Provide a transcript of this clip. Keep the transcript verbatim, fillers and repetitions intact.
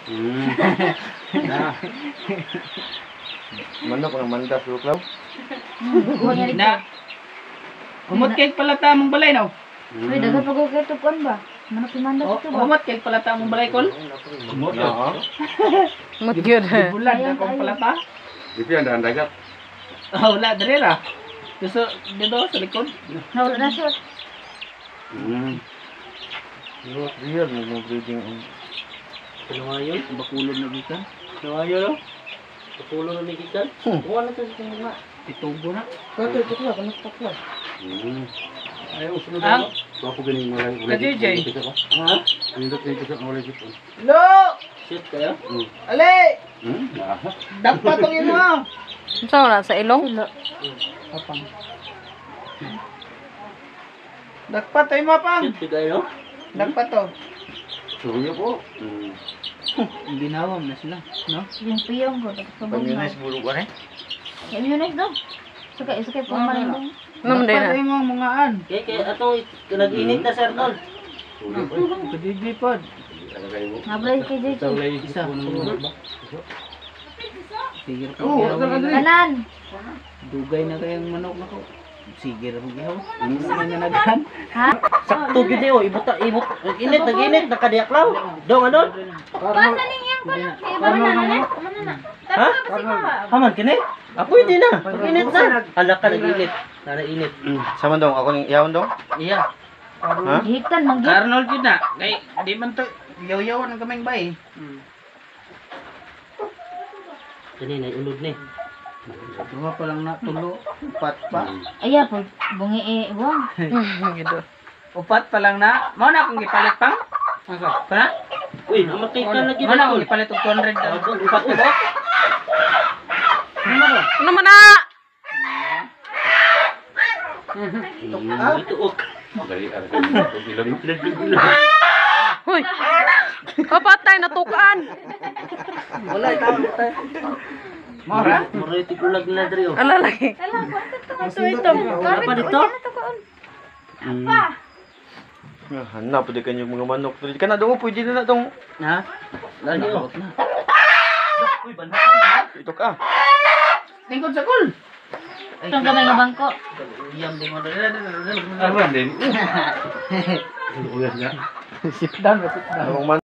Hmm. Na. Manok ng mandas luklaw. Na. Kumot kay pala ta mong balay no. Uy, dagat pag ko ito kon ba? Manok imanda Oh, ito ba? kumot kay pala ta mong balay kol. Kumot na. Mut gyud. Bulan na kung pala ta. Di pa ang dagat. Oh, wala diri ra. Gusto dito sa likod. Nawala na siya. Hmm. Yo, real mo breeding ang Kaluwayo, bakulon na gikan. Kaluwayo no. Bakulon na gikan. Wala to sa mga itubo na. Kato ito ka, kanas pa ka. Hmm. Ay, usunod Ang na. Ako ganing wala wala. Ka J J. Ha? Nindot na ito wala dito. Lo! Shit kayo? Hmm. Ale! Hmm. Dapat tong imo. Unsa wala sa ilong? Apang. Dapat tayo mapang. Shit kayo? Dapat to. Suyo po. Hmm. Ginawam na sila, no? Yung piyong ko, tapos kabog na. Pamiyunes bulu ka rin. Immunes daw. Suka, suka po maling. Ano man din Dapat na? tayo mga mungaan. Kaya kaya atong nag-init na sir tol. Suyo po. Kadidi pod. Talaga mo. Nablay kay J J. Isa. Sige ko. Oo, talaga din. Kanan. Dugay na kayang manok nako. Sige ra mo gihaw. Ano na naghan? Ha? Sakto gid yo ibuta ibut init nag-init nakadiaklaw. Dong ano? Pasa niyang pala. Iba na na na. Mana na. Ha? Haman kini? Apo hindi na. Init na. Ala ka nag-init. Nara init. Sama dong, ako ning iyaw dong. Iya. Ha? Hitan manggit. Arnold yun na. Kay di man to yaw-yawan ang kaming bay. Kani na unod ni. Duha pa lang na tulo. Upat pa. Aya po, bungi eh, buwang. Gido. Upat pa lang na. Mao na akong gipalit pang. Asa? Pa? Uy, namatay ka na gid. Mao na akong gipalit og two hundred. Upat pa ba? Ano man na? Ah, ituok. Dali ara ka bilang. Hoy. Kapatay natukan. Wala itaw. Mora? Mura ti kulag na diri oh. Ala lagi. Ito ito. Wala pa dito. Ah, hanap pud kanyo mga manok. Pwede ka na dong, pwede na na dong. Ha? Lagi oh. na. Uy, banhakan. Ito ka. Lingkod sa kul. Itong gamay nga bangko. Iyam din mo. Aran din. Uyas nga. Sit down, sit down. Ang